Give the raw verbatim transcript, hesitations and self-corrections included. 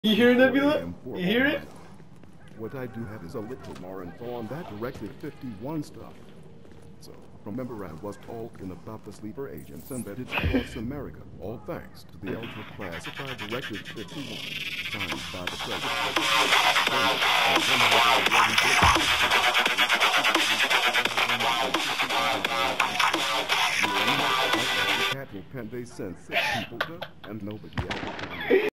You hear it, Nebula? You hear it? What I do have is a little more info on that Directive fifty-one stuff. So, remember I was talking about the sleeper agents embedded across America, all thanks to the ultra-classified Directive fifty-one, signed by the President. The cat will pen they send six people to, and nobody else.